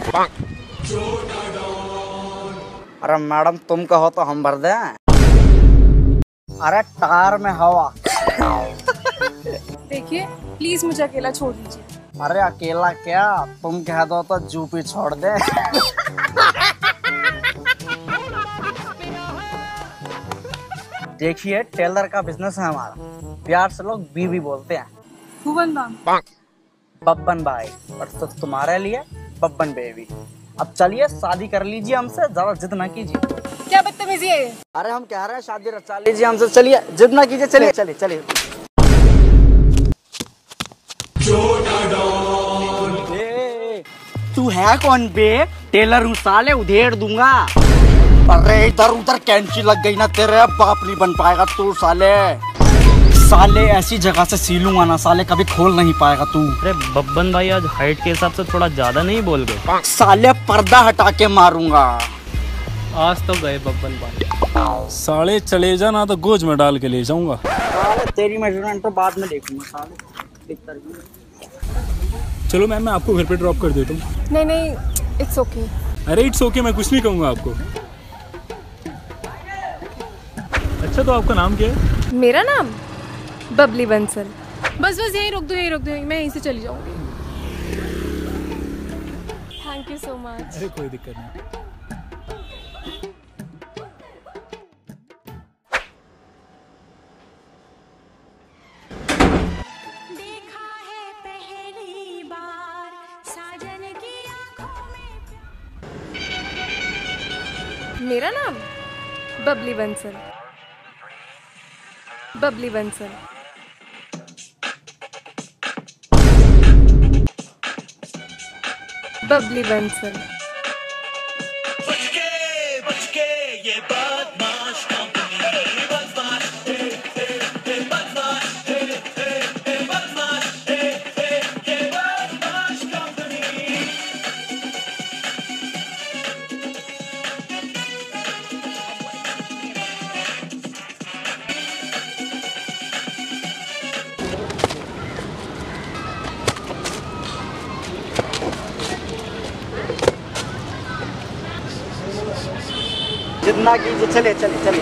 अरे मैडम तुम कहो तो हम भर दें। अरे टायर में हवा। देखिए प्लीज मुझे अकेला छोड़ दीजिए। अरे अकेला क्या, तुम कह दो तो जूपी छोड़ दे। देखिए टेलर का बिजनेस है हमारा, प्यार से लोग बीवी बोलते हैं। भुवन मैम। बब्बन भाई, और तो तुम्हारे लिए बब्बन बेबी। अब चलिए शादी कर लीजिए हमसे, ज्यादा जिद ना कीजिए। क्या बदतमीजी है? अरे हम कह रहे हैं शादी रचा लीजिए हमसे, चलिए जिद ना कीजिए, चलिए चलिए चलिए। तू है कौन बे? टेलर हूँ साले, उधेड़ दूंगा। अरे इधर उधर कैंची लग गई ना तेरे, बाप नहीं बन पाएगा तू साले। साले ऐसी जगह से सीलूंगा ना साले, कभी खोल नहीं पाएगा तू। अरे बब्बन भाई आज हाइट के हिसाब से थोड़ा ज्यादा नहीं बोल गए? साले पर्दा हटा के मारूंगा। आज तो गए बब्बन भाई। साले चले जा ना तो गोज में डाल के ले जाऊंगा। साले तेरी मेजरमेंट तो बाद में देखूंगा साले। चलो मैम मैं आपको घर पे ड्रॉप कर देता हूँ। नहीं नहीं इट्स ओके। अरे इट्स ओके, मैं कुछ नहीं कहूँगा आपको। अच्छा तो आपका नाम क्या है? मेरा नाम बबली बंसल। बस बस यहीं रोक दो, यहीं रोक दो, मैं यहीं से चली जाऊंगी। Thank you so much. अरे कोई दिक्कत नहीं। मेरा नाम बबली बंसल। बबली बंसल। बबली बंसल। जितना कीजिए, चलिए चलिए चलिए।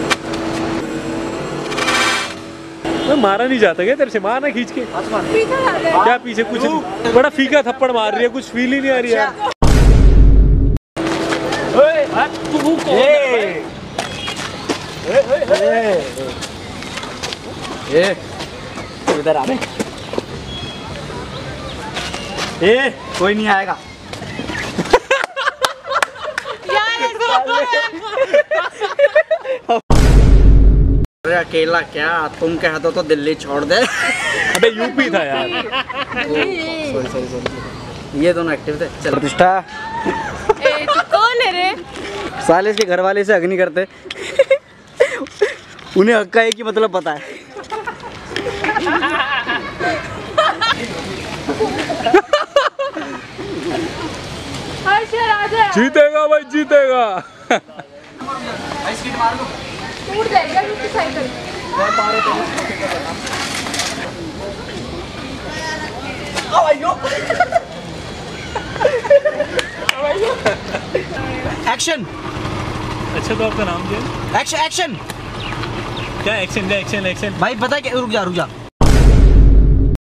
मैं मारा नहीं जाता क्या तेरे से? मारना खींच के। क्या पीछे कुछ बड़ा फीका थप्पड़ मार रही है, कुछ फील ही नहीं आ रही है। इधर आ। कोई नहीं आएगा। अरे अकेला क्या, तुम कह दो तो दिल्ली छोड़ दे। अबे यूपी था यार। सॉरी सॉरी सॉरी, ये दोनों एक्टिव थे। चल प्रतिष्ठा। तू कौन है रे? साले इसके घर वाले से हक नहीं करते। उन्हें हक का एक ही मतलब पता है। जीतेगा भाई जीतेगा। मार लो, टूट जाएगा साइकिल। एक्शन। अच्छा तो आपका नाम क्या है? Action action. क्या एक्शन? क्या एक्शन? एक्शन भाई पता है क्या, रुक जा रुक जा।